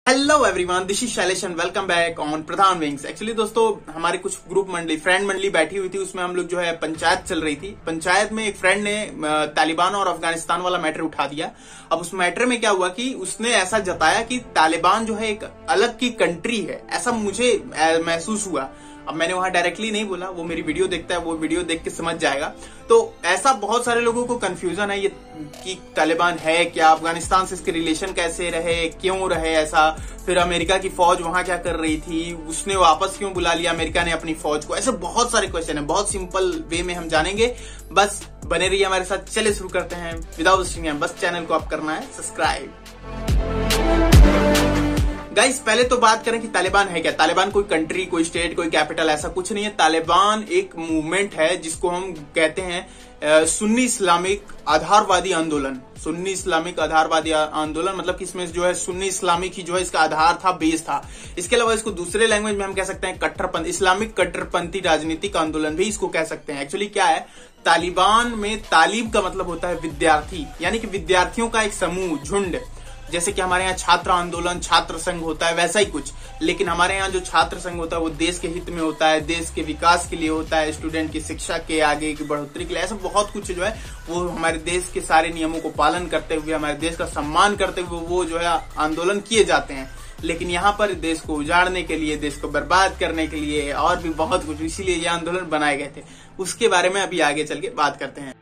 Hello everyone, this is Shailesh and welcome back on Pradhan wings. Actually दोस्तों, हमारी कुछ group मंडली, फ्रेंड मंडली बैठी हुई थी। उसमें हम लोग जो है पंचायत चल रही थी। पंचायत में एक फ्रेंड ने तालिबान और अफगानिस्तान वाला मैटर उठा दिया। अब उस मैटर में क्या हुआ कि उसने ऐसा जताया कि तालिबान जो है एक अलग की कंट्री है, ऐसा मुझे महसूस हुआ। अब मैंने वहां डायरेक्टली नहीं बोला, वो मेरी वीडियो देखता है, वो वीडियो देख के समझ जाएगा। तो ऐसा बहुत सारे लोगों को कंफ्यूजन है ये कि तालिबान है क्या, अफगानिस्तान से इसके रिलेशन कैसे रहे, क्यों रहे ऐसा, फिर अमेरिका की फौज वहां क्या कर रही थी, उसने वापस क्यों बुला लिया अमेरिका ने अपनी फौज को। ऐसे बहुत सारे क्वेश्चन है, बहुत सिंपल वे में हम जानेंगे। बस बने रहिए हमारे साथ। चलिए शुरू करते हैं विदाउट वेस्टिंग टाइम। बस चैनल को आप करना है सब्सक्राइब। गाइस, पहले तो बात करें कि तालिबान है क्या। तालिबान कोई कंट्री, कोई स्टेट, कोई कैपिटल, ऐसा कुछ नहीं है। तालिबान एक मूवमेंट है जिसको हम कहते हैं सुन्नी इस्लामिक आधारवादी आंदोलन। सुन्नी इस्लामिक आधारवादी आंदोलन मतलब कि इसमें जो है सुन्नी इस्लामिक ही जो है इसका आधार था, बेस था। इसके अलावा इसको दूसरे लैंग्वेज में हम कह सकते हैं कट्टरपंथी, इस्लामिक कट्टरपंथी राजनीतिक आंदोलन भी इसको कह सकते हैं। एक्चुअली क्या है, तालिबान में तालिब का मतलब होता है विद्यार्थी, यानी कि विद्यार्थियों का एक समूह, झुंड। जैसे कि हमारे यहाँ छात्र आंदोलन, छात्र संघ होता है, वैसा ही कुछ। लेकिन हमारे यहाँ जो छात्र संघ होता है वो देश के हित में होता है, देश के विकास के लिए होता है, स्टूडेंट की शिक्षा के आगे की बढ़ोतरी के लिए। ऐसा बहुत कुछ जो है वो हमारे देश के सारे नियमों को पालन करते हुए, हमारे देश का सम्मान करते हुए वो जो है आंदोलन किए जाते हैं। लेकिन यहाँ पर देश को उजाड़ने के लिए, देश को बर्बाद करने के लिए और भी बहुत कुछ, इसीलिए ये आंदोलन बनाए गए थे। उसके बारे में अभी आगे चल के बात करते हैं।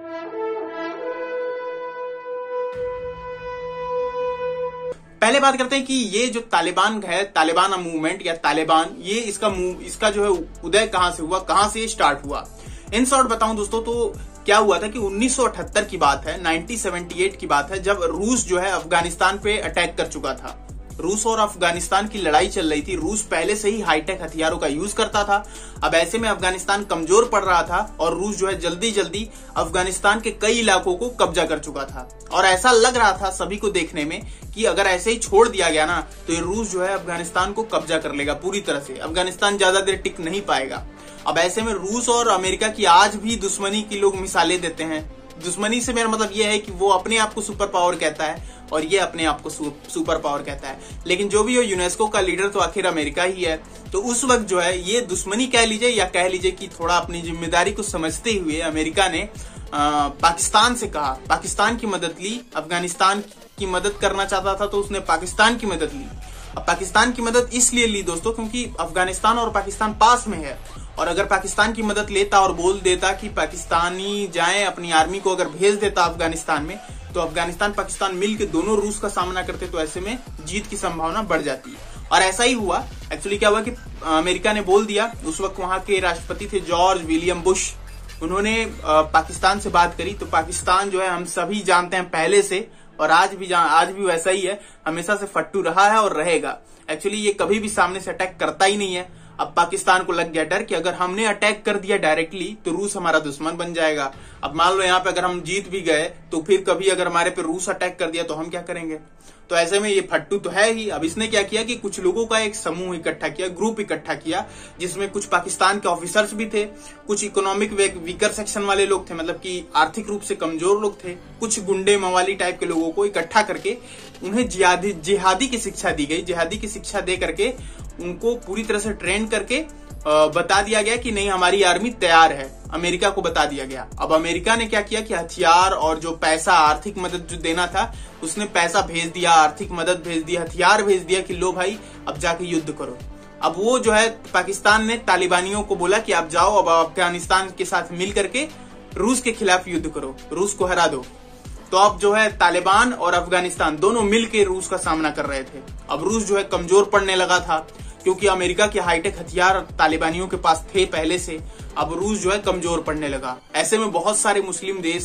पहले बात करते हैं कि ये जो तालिबान है, तालिबान मूवमेंट या तालिबान, ये इसका जो है उदय कहां से हुआ, कहां से स्टार्ट हुआ। इन शॉर्ट बताऊं दोस्तों तो क्या हुआ था कि 1978 की बात है, 1978 की बात है, जब रूस जो है अफगानिस्तान पे अटैक कर चुका था। रूस और अफगानिस्तान की लड़ाई चल रही थी। रूस पहले से ही हाईटेक हथियारों का यूज करता था। अब ऐसे में अफगानिस्तान कमजोर पड़ रहा था और रूस जो है जल्दी जल्दी अफगानिस्तान के कई इलाकों को कब्जा कर चुका था। और ऐसा लग रहा था सभी को देखने में कि अगर ऐसे ही छोड़ दिया गया ना तो ये रूस जो है अफगानिस्तान को कब्जा कर लेगा पूरी तरह से। अफगानिस्तान ज्यादा देर टिक नहीं पाएगा। अब ऐसे में रूस और अमेरिका की आज भी दुश्मनी की लोग मिसालें देते हैं। दुश्मनी से मेरा मतलब यह है कि वो अपने आप को सुपर पावर कहता है और ये अपने आप को सुपर पावर कहता है। लेकिन जो भी हो, यूनेस्को का लीडर तो आखिर अमेरिका ही है। तो उस वक्त जो है ये दुश्मनी कह लीजिए या कह लीजिए कि थोड़ा अपनी जिम्मेदारी को समझते हुए अमेरिका ने पाकिस्तान से कहा, पाकिस्तान की मदद ली। अफगानिस्तान की मदद करना चाहता था तो उसने पाकिस्तान की मदद ली। अब पाकिस्तान की मदद इसलिए ली दोस्तों क्योंकि अफगानिस्तान और पाकिस्तान पास में है। और अगर पाकिस्तान की मदद लेता और बोल देता कि पाकिस्तानी जाएं, अपनी आर्मी को अगर भेज देता अफगानिस्तान में, तो अफगानिस्तान पाकिस्तान मिलकर दोनों रूस का सामना करते, तो ऐसे में जीत की संभावना बढ़ जाती है। और ऐसा ही हुआ। एक्चुअली क्या हुआ कि अमेरिका ने बोल दिया। उस वक्त वहां के राष्ट्रपति थे जॉर्ज विलियम बुश। उन्होंने पाकिस्तान से बात करी। तो पाकिस्तान जो है हम सभी जानते हैं पहले से, और आज भी वैसा ही है, हमेशा से फट्टू रहा है और रहेगा। एक्चुअली ये कभी भी सामने से अटैक करता ही नहीं है। अब पाकिस्तान को लग गया डर कि अगर हमने अटैक कर दिया डायरेक्टली तो रूस हमारा दुश्मन बन जाएगा। अब मान लो यहाँ पे अगर हम जीत भी गए तो फिर कभी अगर हमारे पे रूस अटैक कर दिया तो हम क्या करेंगे। तो ऐसे में ये फट्टू तो है ही। अब इसने क्या किया कि कुछ लोगों का एक समूह इकट्ठा किया, ग्रुप इकट्ठा किया, जिसमें कुछ पाकिस्तान के ऑफिसर्स भी थे, कुछ इकोनॉमिक वीकर सेक्शन वाले लोग थे, मतलब कि आर्थिक रूप से कमजोर लोग थे, कुछ गुंडे मवाली टाइप के लोगों को इकट्ठा करके उन्हें जिहादी की शिक्षा दी गई। जिहादी की शिक्षा दे करके उनको पूरी तरह से ट्रेन करके बता दिया गया कि नहीं, हमारी आर्मी तैयार है। अमेरिका को बता दिया गया। अब अमेरिका ने क्या किया कि हथियार और जो पैसा, आर्थिक मदद जो देना था, उसने पैसा भेज दिया, आर्थिक मदद भेज दिया, हथियार भेज दिया कि लो भाई अब जाके युद्ध करो। अब वो जो है पाकिस्तान ने तालिबानियों को बोला कि आप जाओ, अब अफगानिस्तान के साथ मिल करके रूस के खिलाफ युद्ध करो, रूस को हरा दो। तो अब जो है तालिबान और अफगानिस्तान दोनों मिलकर रूस का सामना कर रहे थे। अब रूस जो है कमजोर पड़ने लगा था क्योंकि अमेरिका के हाईटेक हथियार तालिबानियों के पास थे पहले से। अब रूस जो है कमजोर पड़ने लगा। ऐसे में बहुत सारे मुस्लिम देश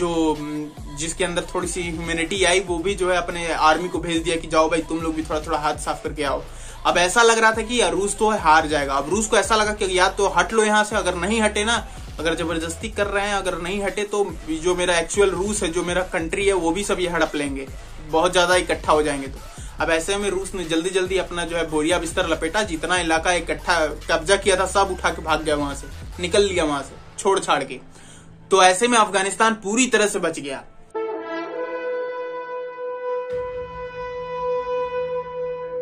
जिसके अंदर थोड़ी सी ह्यूमैनिटी आई, वो भी जो है अपने आर्मी को भेज दिया कि जाओ भाई तुम लोग भी थोड़ा थोड़ा हाथ साफ करके आओ। अब ऐसा लग रहा था कि रूस तो हार जाएगा। अब रूस को ऐसा लगा कि या तो हट लो यहाँ से, अगर नहीं हटे ना, अगर जबरदस्ती कर रहे हैं, अगर नहीं हटे तो जो मेरा एक्चुअल रूस है, जो मेरा कंट्री है, वो भी सब ये हड़प लेंगे, बहुत ज्यादा इकट्ठा हो जाएंगे। तो अब ऐसे में रूस ने जल्दी जल्दी अपना जो है बोरिया बिस्तर लपेटा, जितना इलाका इकट्ठा कब्जा किया था सब उठा के भाग गया, वहां से निकल लिया, वहां से छोड़ छाड़ के। तो ऐसे में अफगानिस्तान पूरी तरह से बच गया।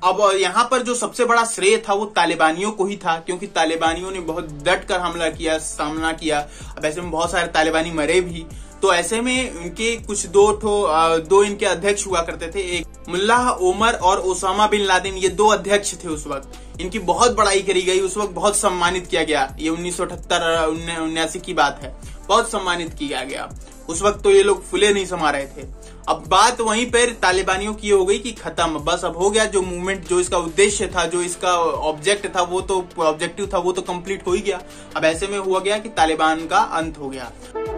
अब यहाँ पर जो सबसे बड़ा श्रेय था वो तालिबानियों को ही था, क्योंकि तालिबानियों ने बहुत डट कर हमला किया, सामना किया। अब ऐसे में बहुत सारे तालिबानी मरे भी। तो ऐसे में इनके कुछ दो इनके अध्यक्ष हुआ करते थे, एक मुल्लाह ओमर और ओसामा बिन लादेन, ये 2 अध्यक्ष थे उस वक्त। इनकी बहुत बड़ाई करी गई, उस वक्त बहुत सम्मानित किया गया। ये 1978-79 की बात है, बहुत सम्मानित किया गया। उस वक्त तो ये लोग फुले नहीं समा रहे थे। अब बात वहीं पर तालिबानियों की हो गई कि खत्म, बस अब हो गया। जो मूवमेंट, जो इसका उद्देश्य था, जो इसका ऑब्जेक्टिव था वो तो कंप्लीट हो ही गया। अब ऐसे में हुआ गया कि तालिबान का अंत हो गया।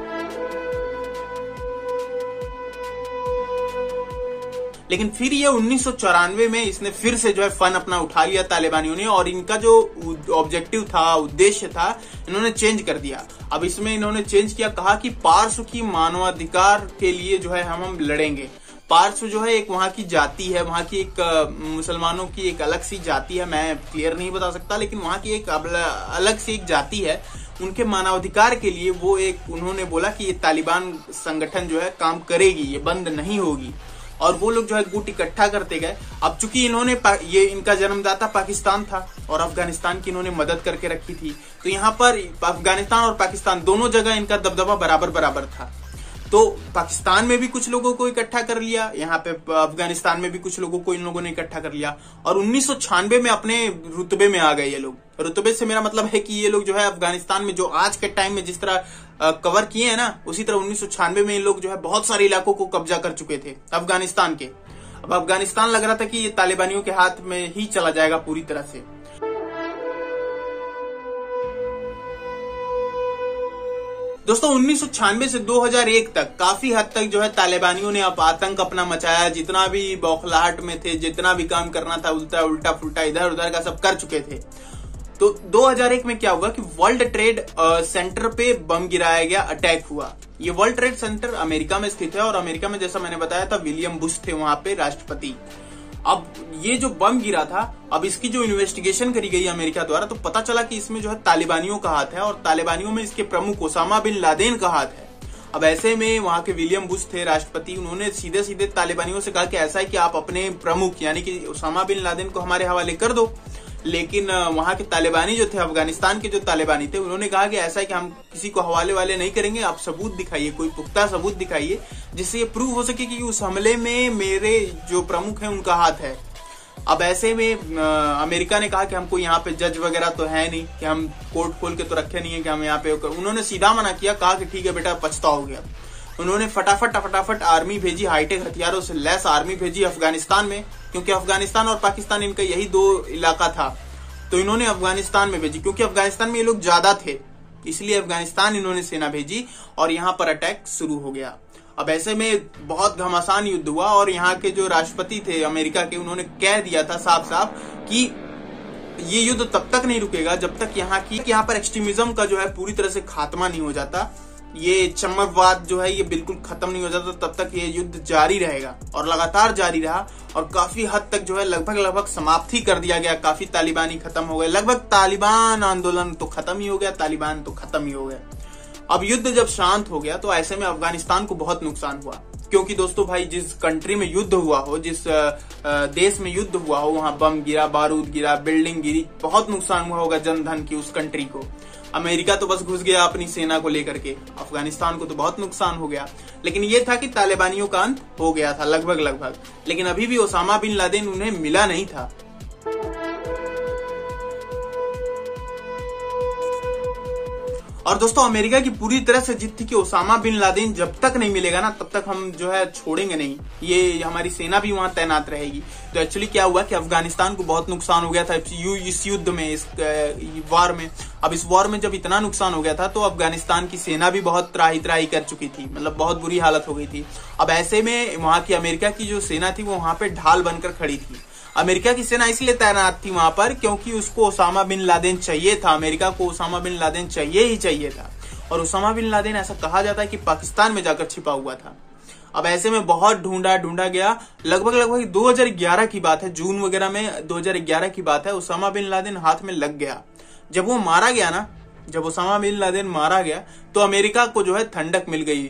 लेकिन फिर ये 1994 में इसने फिर से जो है फन अपना उठा लिया तालिबानियों ने, और इनका जो ऑब्जेक्टिव था, उद्देश्य था, इन्होंने चेंज कर दिया। अब इसमें इन्होंने चेंज किया, कहा कि पारसों की मानवाधिकार के लिए जो है हम लड़ेंगे। पारसो जो है एक वहां की जाति है, वहां की एक मुसलमानों की एक अलग सी जाति है, मैं क्लियर नहीं बता सकता, लेकिन वहां की एक अलग सी एक जाति है। उनके मानवाधिकार के लिए वो एक उन्होंने बोला कि ये तालिबान संगठन जो है काम करेगी, ये बंद नहीं होगी। और वो लोग जो है गुट इकट्ठा करते गए। अब चूंकि ये इनका जन्मदाता पाकिस्तान था और अफगानिस्तान की इन्होंने मदद करके रखी थी, तो यहाँ पर अफगानिस्तान और पाकिस्तान दोनों जगह इनका दबदबा बराबर बराबर था। तो पाकिस्तान में भी कुछ लोगों को इकट्ठा कर लिया, यहाँ पे अफगानिस्तान में भी कुछ लोगों को इन लोगों ने इकट्ठा कर लिया, और 1996 में अपने रुतबे में आ गए ये लोग। रुतबे से मेरा मतलब है कि ये लोग जो है अफगानिस्तान में जो आज के टाइम में जिस तरह कवर किए हैं ना, उसी तरह 1996 में ये लोग जो है बहुत सारे इलाकों को कब्जा कर चुके थे अफगानिस्तान के। अब अफगानिस्तान लग रहा था कि ये तालिबानियों के हाथ में ही चला जाएगा पूरी तरह से। दोस्तों 1996 से 2001 तक काफी हद तक जो है तालिबानियों ने आतंक अपना मचाया। जितना भी बौखलाहट में थे, जितना भी काम करना था, उल्टा फुल्टा इधर उधर का सब कर चुके थे। तो 2001 में क्या हुआ कि वर्ल्ड ट्रेड सेंटर पे बम गिराया गया, अटैक हुआ। ये वर्ल्ड ट्रेड सेंटर अमेरिका में स्थित है, और अमेरिका में जैसा मैंने बताया था विलियम बुश थे वहां पे राष्ट्रपति। अब ये जो बम गिरा था, अब इसकी जो इन्वेस्टिगेशन करी गई अमेरिका द्वारा, तो पता चला कि इसमें जो है तालिबानियों का हाथ है, और तालिबानियों में इसके प्रमुख ओसामा बिन लादेन का हाथ है। अब ऐसे में वहां के विलियम बुश थे राष्ट्रपति, उन्होंने सीधे सीधे तालिबानियों से कहा कि ऐसा है कि आप अपने प्रमुख यानी कि ओसामा बिन लादेन को हमारे हवाले कर दो। लेकिन वहां के तालिबानी जो थे, अफगानिस्तान के जो तालिबानी थे, उन्होंने कहा कि ऐसा है कि हम किसी को हवाले वाले नहीं करेंगे, आप सबूत दिखाइए, कोई पुख्ता सबूत दिखाइए जिससे ये प्रूव हो सके कि उस हमले में मेरे जो प्रमुख हैं उनका हाथ है। अब ऐसे में अमेरिका ने कहा कि हमको यहाँ पे जज वगैरह तो है नहीं, कि हम कोर्ट खोल के तो रखे नहीं है कि हम यहाँ पे। उन्होंने सीधा मना किया, कहा कि ठीक है बेटा पछताओगे। उन्होंने फटाफट आर्मी भेजी, हाईटेक हथियारों से लैस आर्मी भेजी अफगानिस्तान में, क्योंकि अफगानिस्तान और पाकिस्तान इनका यही 2 इलाका था। तो इन्होंने अफगानिस्तान में भेजी, क्योंकि अफगानिस्तान में ये लोग ज्यादा थे, इसलिए अफगानिस्तान इन्होंने सेना भेजी और यहाँ पर अटैक शुरू हो गया। अब ऐसे में बहुत घमासान युद्ध हुआ, और यहाँ के जो राष्ट्रपति थे अमेरिका के, उन्होंने कह दिया था साफ साफ कि ये युद्ध तब तक नहीं रुकेगा जब तक यहाँ पर एक्सट्रीमिज्म का जो है पूरी तरह से खात्मा नहीं हो जाता, ये चम्मकवाद जो है ये बिल्कुल खत्म नहीं हो जाता, तब तक ये युद्ध जारी रहेगा। और लगातार जारी रहा, और काफी हद तक जो है लगभग समाप्ति कर दिया गया। काफी तालिबानी खत्म हो गए, लगभग तालिबान आंदोलन तो खत्म ही हो गया, तालिबान तो खत्म ही हो गया। अब युद्ध जब शांत हो गया, तो ऐसे में अफगानिस्तान को बहुत नुकसान हुआ, क्योंकि दोस्तों भाई जिस कंट्री में युद्ध हुआ हो, जिस देश में युद्ध हुआ हो, वहां बम गिरा, बारूद गिरा, बिल्डिंग गिरी, बहुत नुकसान हुआ होगा जनधन की उस कंट्री को। अमेरिका तो बस घुस गया अपनी सेना को लेकर के, अफगानिस्तान को तो बहुत नुकसान हो गया। लेकिन ये था कि तालिबानियों का अंत हो गया था लगभग, लेकिन अभी भी ओसामा बिन लादेन उन्हें मिला नहीं था। और दोस्तों अमेरिका की पूरी तरह से जिद थी कि ओसामा बिन लादेन जब तक नहीं मिलेगा ना, तब तक हम जो है छोड़ेंगे नहीं, ये हमारी सेना भी वहां तैनात रहेगी। तो एक्चुअली क्या हुआ कि अफगानिस्तान को बहुत नुकसान हो गया था इस युद्ध में, इस वॉर में। अब इस वॉर में जब इतना नुकसान हो गया था, तो अफगानिस्तान की सेना भी बहुत त्राही कर चुकी थी, मतलब बहुत बुरी हालत हो गई थी। अब ऐसे में वहां की अमेरिका की जो सेना थी वो वहां पे ढाल बनकर खड़ी थी। अमेरिका की सेना इसलिए तैनात थी वहां पर क्योंकि उसको ओसामा बिन लादेन चाहिए था, अमेरिका को ओसामा बिन लादेन चाहिए था। और ओसामा बिन लादेन ऐसा कहा जाता है कि पाकिस्तान में जाकर छिपा हुआ था। अब ऐसे में बहुत ढूंढा गया, लगभग 2011 की बात है, जून वगैरह में 2011 की बात है, ओसामा बिन लादेन हाथ में लग गया। जब वो मारा गया ना, जब ओसामा बिन लादेन मारा गया, तो अमेरिका को जो है ठंडक मिल गई।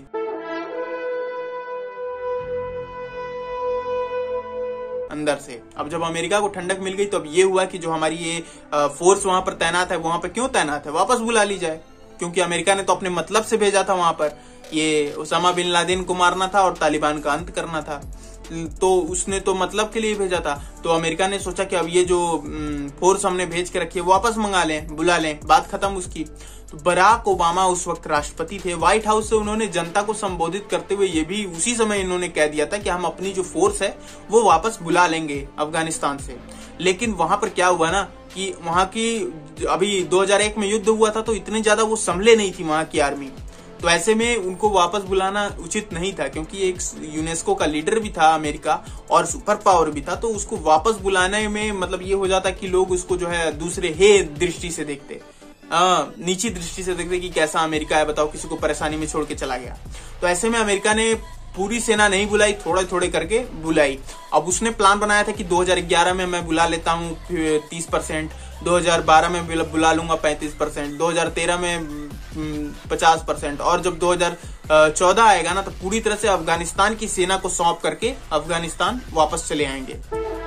अंदर से। अब जब अमेरिका को ठंडक मिल गई तो अब ये हुआ कि जो हमारी ये फोर्स वहां पर तैनात है, वहां पर क्यों तैनात है, वापस बुला ली जाए। क्योंकि अमेरिका ने तो अपने मतलब से भेजा था वहां पर, ये उसामा बिन लादेन को मारना था और तालिबान का अंत करना था, तो उसने तो मतलब के लिए भेजा था। तो अमेरिका ने सोचा कि अब ये जो फोर्स हमने भेज के रखी है वापस मंगा लें, बुला लें, बात खत्म उसकी। तो बराक ओबामा उस वक्त राष्ट्रपति थे। व्हाइट हाउस से उन्होंने जनता को संबोधित करते हुए ये भी उसी समय इन्होंने कह दिया था कि हम अपनी जो फोर्स है वो वापस बुला लेंगे अफगानिस्तान से। लेकिन वहां पर क्या हुआ ना कि वहां की अभी 2001 में युद्ध हुआ था तो इतने ज्यादा वो संभले नहीं थी वहां की आर्मी, तो ऐसे में उनको वापस बुलाना उचित नहीं था। क्योंकि एक यूनेस्को का लीडर भी था अमेरिका और सुपर पावर भी था, तो उसको वापस बुलाने में मतलब ये हो जाता कि लोग उसको जो है दूसरे हे दृष्टि से देखते, नीची दृष्टि से देखते कि कैसा अमेरिका है, बताओ किसी को परेशानी में छोड़ के चला गया। तो ऐसे में अमेरिका ने पूरी सेना नहीं बुलाई, थोड़े थोड़े करके बुलाई। अब उसने प्लान बनाया था कि 2011 में मैं बुला लेता हूँ 30%, 2012 में बुला लूंगा 35%, 2013 में 50%, और जब 2014 आएगा ना तो पूरी तरह से अफगानिस्तान की सेना को सौंप करके अफगानिस्तान वापस चले आएंगे।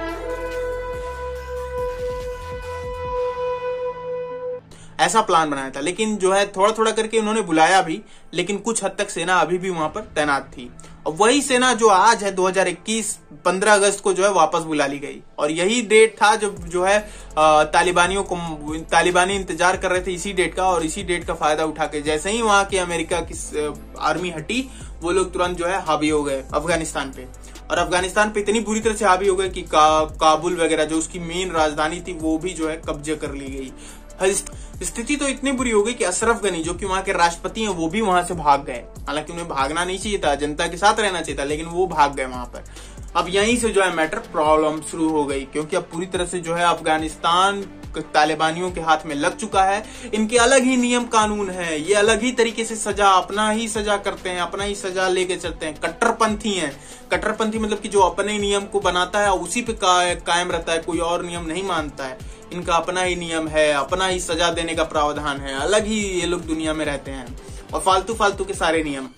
ऐसा प्लान बनाया था। लेकिन जो है थोड़ा थोड़ा करके उन्होंने बुलाया भी, लेकिन कुछ हद तक सेना अभी भी वहां पर तैनात थी। और वही सेना जो आज है 2021 15 अगस्त को जो है वापस बुला ली गई। और यही डेट था जब जो है तालिबानी इंतजार कर रहे थे इसी डेट का, और इसी डेट का फायदा उठा के जैसे ही वहां की अमेरिका की आर्मी हटी, वो लोग तुरंत जो है हावी हो गए अफगानिस्तान पे। और अफगानिस्तान पे इतनी बुरी तरह से हावी हो गए कि काबुल वगैरह जो उसकी मेन राजधानी थी वो भी जो है कब्जे कर ली गई। स्थिति तो इतनी बुरी हो गई कि अशरफ गनी जो कि वहां के राष्ट्रपति हैं वो भी वहां से भाग गए। हालांकि उन्हें भागना नहीं चाहिए था, जनता के साथ रहना चाहिए था, लेकिन वो भाग गए वहां पर। अब यहीं से जो है मैटर प्रॉब्लम शुरू हो गई, क्योंकि अब पूरी तरह से जो है अफगानिस्तान तालिबानियों के हाथ में लग चुका है। इनके अलग ही नियम कानून है, ये अलग ही तरीके से सजा, अपना ही सजा करते हैं, अपना ही सजा लेके चलते हैं। कट्टरपंथी हैं। कट्टरपंथी मतलब कि जो अपने नियम को बनाता है उसी पे कायम रहता है, कोई और नियम नहीं मानता है। इनका अपना ही नियम है, अपना ही सजा देने का प्रावधान है, अलग ही ये लोग दुनिया में रहते हैं, और फालतू फालतू के सारे नियम।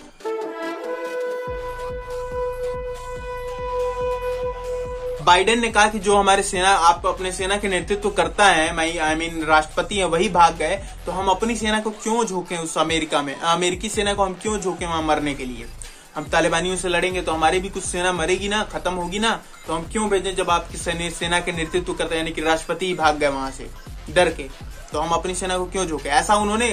बाइडेन ने कहा कि जो हमारे सेना, आप अपने सेना के नेतृत्व करता है, आई मीन राष्ट्रपति है, वही भाग गए, तो हम अपनी सेना को क्यों झोंके उस अमेरिका में, अमेरिकी सेना को हम क्यों झोंके वहां मरने के लिए। हम तालिबानियों से लड़ेंगे तो हमारी भी कुछ सेना मरेगी ना, खत्म होगी ना, तो हम क्यों भेजें जब आपकी सेना के नेतृत्व करते हैं, यानी कि राष्ट्रपति ही भाग गए वहां से डर के, तो हम अपनी सेना को क्यों झोंके। ऐसा उन्होंने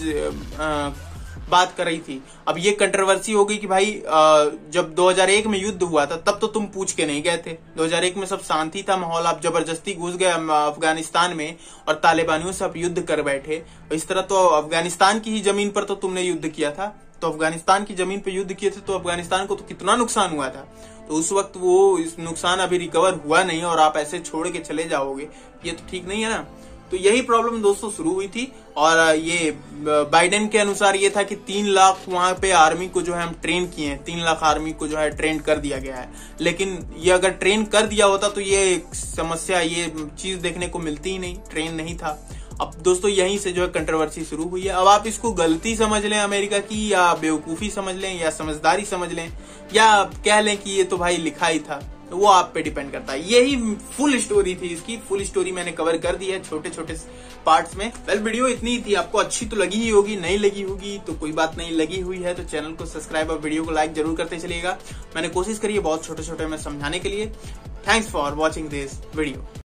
बात कर रही थी। अब ये कंट्रोवर्सी हो गई कि भाई जब 2001 में युद्ध हुआ था तब तो तुम पूछ के नहीं गए थे, 2001 में सब शांति था माहौल, आप जबरदस्ती घुस गए अफगानिस्तान में और तालिबानियों से आप युद्ध कर बैठे। इस तरह तो अफगानिस्तान की ही जमीन पर तो तुमने युद्ध किया था, तो अफगानिस्तान की जमीन पर युद्ध किए थे, तो अफगानिस्तान को तो कितना नुकसान हुआ था। तो उस वक्त वो इस नुकसान अभी रिकवर हुआ नहीं और आप ऐसे छोड़ के चले जाओगे, ये तो ठीक नहीं है ना। तो यही प्रॉब्लम दोस्तों शुरू हुई थी। और ये बाइडेन के अनुसार ये था कि 3 लाख वहां पे आर्मी को जो है हम ट्रेन किए हैं, 3 लाख आर्मी को जो है ट्रेन कर दिया गया है। लेकिन ये अगर ट्रेन कर दिया होता तो ये समस्या, ये चीज देखने को मिलती ही नहीं, ट्रेन नहीं था। अब दोस्तों यहीं से जो है कंट्रोवर्सी शुरू हुई है। अब आप इसको गलती समझ लें अमेरिका की, या बेवकूफी समझ लें, या समझदारी समझ लें, या कह लें कि ये तो भाई लिखा ही था, तो वो आप पे डिपेंड करता है। यही फुल स्टोरी थी, इसकी फुल स्टोरी मैंने कवर कर दी है छोटे छोटे पार्ट्स में। वेल वीडियो इतनी ही थी, आपको अच्छी तो लगी ही होगी, नहीं लगी होगी तो कोई बात नहीं, लगी हुई है तो चैनल को सब्सक्राइब और वीडियो को लाइक जरूर करते चलिएगा। मैंने कोशिश करी है बहुत छोटे छोटे में समझाने के लिए। Thanks for watching this video.